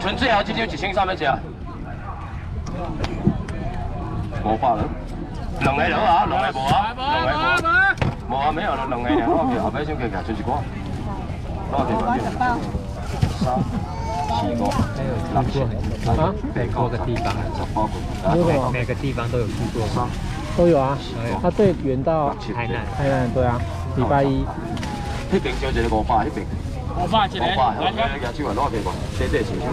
纯最后这张1300只。500了，两个了啊，两个无啊，两个无啊，没有了，两个了，我后尾先加剩一寡，多少钱吧？3、4、5、6、7、啊，8、9、10、18个， 每个地方都有去过吗？ 都有啊，他最远到台南，对啊，礼拜一。 那边就一个500，那边 500一个， 来个手啊，多少钱吧？这钱手。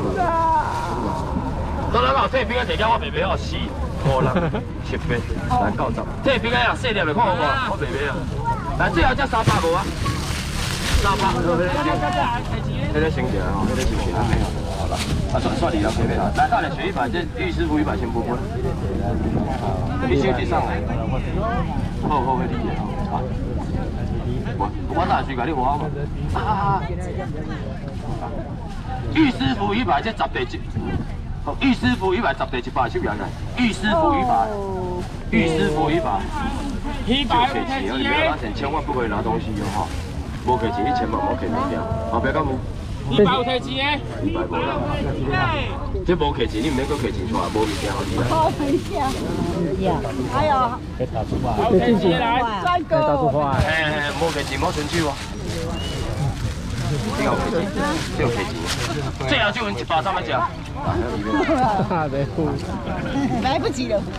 当然啦，这边个地价我袂买好死，5、6、7、8、9、10。这边个啊，细粒的看好无？我袂买啊。来，最后才300无啊？300，那个升起来吼，那个升起来没有。好了，啊算你了，随便啦。来，大点选100，这玉师傅100先不分。你先去上来。好，会理解啊。我哪去甲你话嘛？玉师傅100，这10地1。玉师傅100，10地100，收人来。玉师傅100，玉师傅100。就客气哦，你不要拿钱，千万不可以拿东西哦哈。无客气，你千万莫客气掉。后壁讲 200有客气的 ？200无啦。这无客气，你唔免搁客气出来，无物件好你来。 好等一下，还有， 有客气来， 再到处花。 无客气，莫伸手啊。这有客气，这有客气。最后就问100，300只。 没付， 来不及了。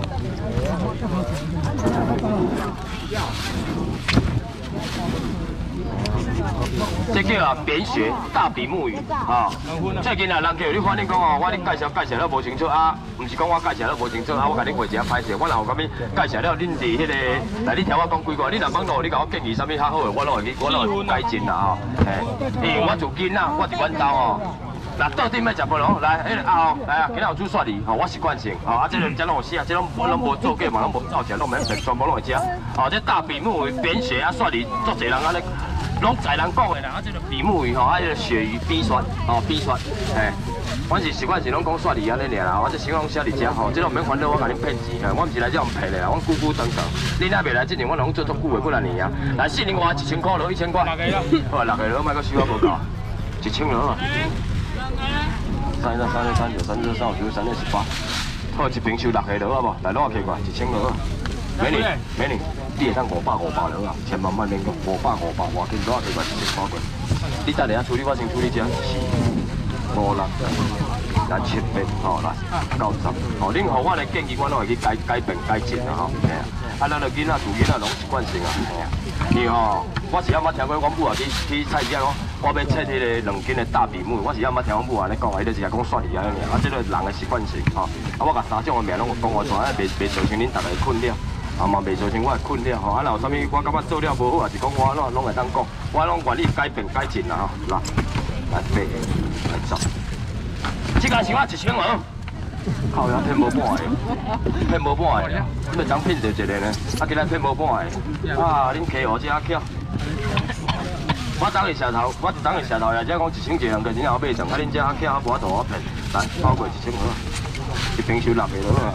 这叫啊扁雪大比目鱼啊！最近啊，人叫你反正讲哦，我你介绍了无清楚啊，唔是讲我介绍了无清楚啊，我甲你画一下拍摄，我若有讲介绍了恁伫迄个，来你听我讲几句，你若网络你甲我建议啥物较好的，我会改进啦吼。因为我做囡仔，我伫阮兜哦。那到底要食不咯？来，迄个啊，来啊，今日有煮蒜泥，吼，我习惯性，吼，啊，这个这拢有写，这拢无做过嘛，拢无照起来，拢免食，全部拢会食。哦，这大比目鱼、扁雪啊、蒜泥，足侪人安尼，拢在人讲的啦。啊，这个比目鱼吼，啊，这个鳕鱼边蒜，哦，边蒜，阮是习惯是拢讲蒜泥安尼尔啦，我这先讲写伫遮吼，这拢免烦恼，我甲你骗钱，我毋是来这样骗的啦，阮久久长长，你若袂来这年，我拢做足久的，几来年啊。来4年外1000块落1000块，好，6个落，莫搁收我无够，1000落啊。31、32、33、34、35、36、18，好，一瓶收6个落好无？来攞起过，1000落啊！美女，你会当500落啊，千万莫免讲500，我紧攞起过1000块过。你等下处理，我先处理这4、5、6、7、8，吼来90，吼，恁互我的建议，我拢会去改变改进啊吼，嘿啊，啊，咱个囡仔、自囡仔拢习惯性啊，嘿啊，因为吼，我是还捌听过阮母啊去菜市讲，我要切迄个2斤的大比目，我是还捌听阮母安尼讲，伊就是讲蒜泥安尼尔，啊，这个人的习惯性吼，啊，我甲3种的名拢有讲我出来，袂造成恁大家的困扰。啊嘛袂造成我的困扰吼，啊若有啥物我感觉做了无好，也是讲我拢会当讲，我拢愿意改变改进啦吼，来8个，来10，这个是我1000块，靠呀骗无半个，骗无半个，你要怎骗着一个呢？啊，今仔骗无半个，啊，恁客户这啊巧，我当个蛇头，我当个蛇头也只讲1000个人个真后买上，啊恁这啊巧，无法度我骗，来包过1000块，一瓶收6个落啊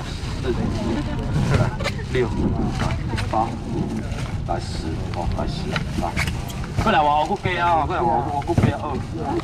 ，4、6、8，来10，哦，来10，来，过来我骨鸡啊，过来我骨鸡啊，2、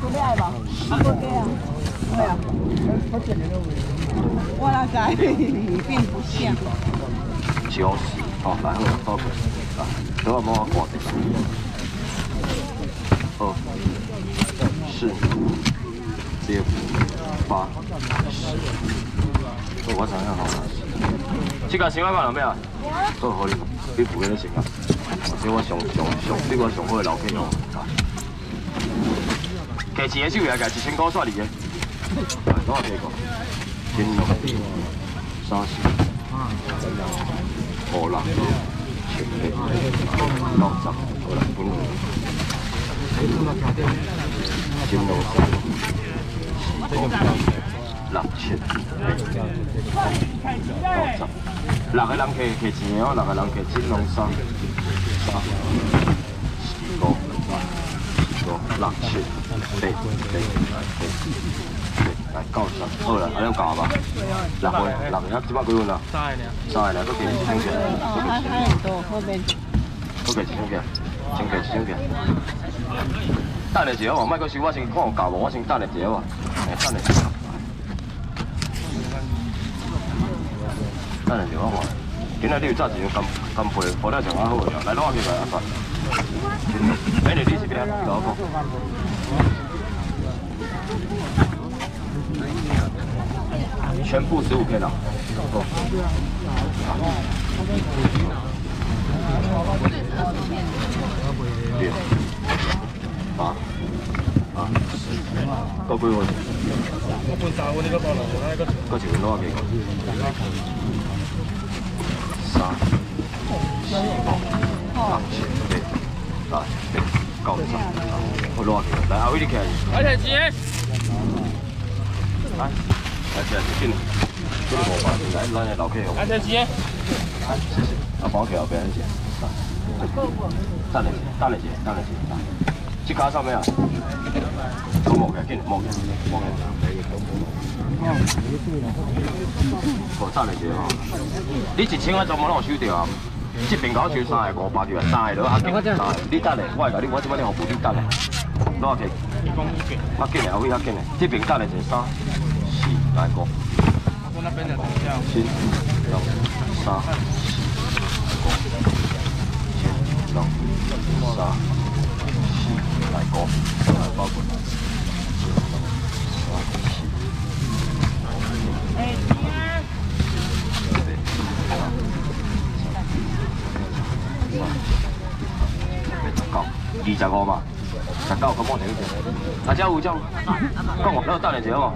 我那个并不像。 90，好，来好，包过，来，等我帮我挂点。2、4、6、8、10，我想想好了。这个想法有咩啊？好，好你付给你先啊。这我上，这个上好的老客哦。价钱的手也价1000块算你的。来，多少钱个？10、30、5、6、7、8、9、10，好啦，本来。10、6、7、8、9、10，6个人客钱的哦，6个人客金龙3、5、6、7、8、来90，好啦，安尼够吧？6个，即摆几分啊？3个，搁加1000块， 还很多后面。 搁加1000块，1000块。等下一下，莫搁收，我先看有够无，我先等下一下哇。嘿， 等下，等下我看。今仔你有炸一张干配，好了上较好呀。来，攞去来阿叔。美女，你是边？老公。全部15片了。哦。对。8。够几份？我半3份，你个包落去，嗰一份攞幾個？3、4、8、9、10，我攞幾個？來，阿偉你起來。 我提錢。 來，起來，緊，這個無辦，來，咱嚟留起好。 我提錢。 謝謝，阿幫我企後邊先。等你先。這卡上面啊？都冇嘅，緊冇嘅。哦，等你先哦。你1000塊就冇攞收掉啊？這邊搞收3個500條，3個啊，你等嚟，我這邊你學部你等嚟，攞去。啊，緊嚟，阿偉啊，緊嚟，這邊等嚟就3、4來個。 我那邊的等一下。 5、6、3、4、5、6、3、4來個，包括。25嘛，19咁我哋呢邊。阿姐會將，講我，等你一下喎。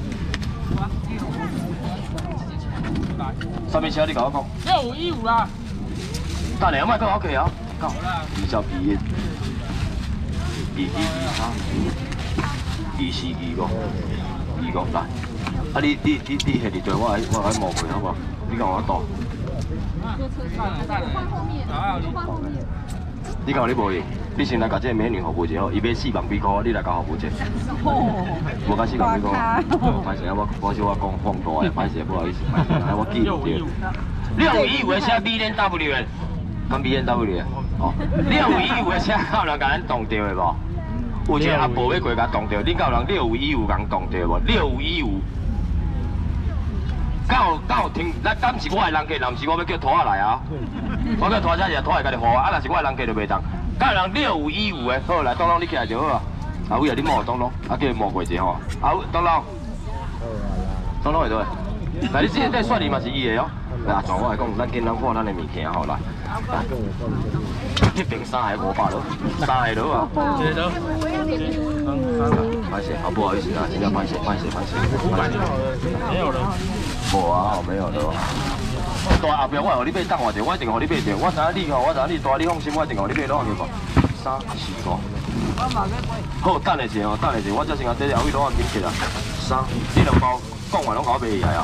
上面寫你講一講。 6515啦。 等你有冇講 OK 啊？9、22、23、24、25來。啊你係你對我喺望佢好唔好？你講我多。你講你無贏，你先來甲這個美女服務者好，伊買4萬幾塊，你來甲服務者。無甲4萬幾塊，歹勢啊！我講放大嘅，歹勢，不好意思，我記唔對。6515寫 BMW 嘅，咁 BMW 嘅，哦，6515嘅寫有人甲咱撞到嘅無？有一個阿婆要過甲撞到，你敢有人6515甲撞到無？6515。有聽，咱是我的人客，唔是我要叫拖下來啊！我叫拖車就拖下家己付啊，若是我的人客就袂當。敢有人6515的，好來，東東你起來就好啊。阿偉啊，你摸東東，啊叫伊摸過一下吼。阿東東會倒。來，你之前在算你嘛是伊的哦。來，阿全我來講，咱緊人看咱的物件吼來。這邊3個500咯，3個啊。謝謝。拍謝，好不好意思啊，真正拍謝。沒有了。無啊，沒有了。大後壁我互你買等我者，我一定互你買着。我知影你吼，我知影你大，你放心，我一定互你買攞去個。3、4個。好，等下者哦，我這先甲這阿偉攞個緊起啦。3，這兩包講完攏甲我買起來啊。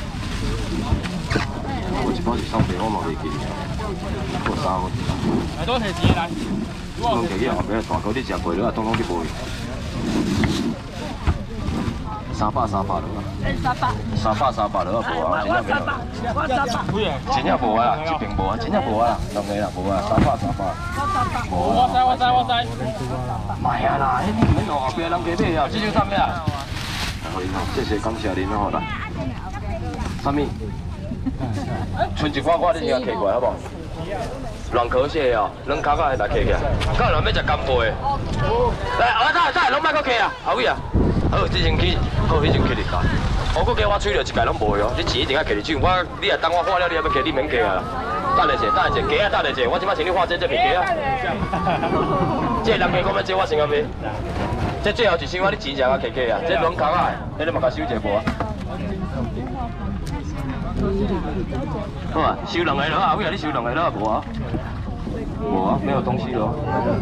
我一包是3塊，我嘛袂記。我3個。來多提錢來。攏摕去後壁大口，你食過了啊，統統去買。300了啊，300了啊，無啊，真正沒有。真正無啊，這邊無啊，真正無啊，兩個啦，無啊，300。我知。買啊啦，你唔免學後邊人家買啊，這就是啥物啊？好，謝謝感謝您好啦。啥物？剩一塊我你先摕過來好不好？軟殼蟹哦，軟殼仔來摕起來。敢有人要食干貝？來，等，攏莫擱摕啊，阿偉啊。好，這先去，好，迄先去你家。我佫叫我吹着一界攏無哦，你錢一定要摕你手。你若等我化了，你還要摕，你免摕啊。等下者，雞啊，等下者，我即擺請你化這片雞啊。這人家講要借我先個買，這最後一箱你錢才摕雞啊。這軟殼仔，你嘛甲收一個無啊？好啊，收2個了啊，偉啊，你收2個了無啊？無啊，沒有東西了。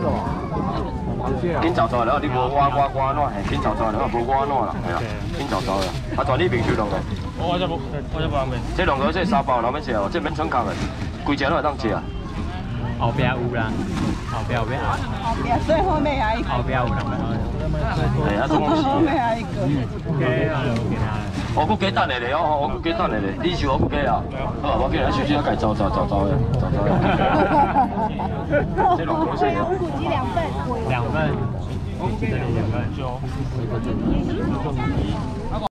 緊走走了，你無我安怎？緊走走了，無我安怎啦？係啊，緊走走啦。啊，全你平收2個。我這無買。這2個這3包，哪免食哦？這免穿殼的，規隻都會當食啊。 後邊有啦，後邊。 最後面還一個。 後邊有啦。 係啊，東西。 後面還一個。 我佫加等下咧哦，我佫加等下咧，你收我佫加啊。好，我今日手機要改走的。這2個是。 2份。2份。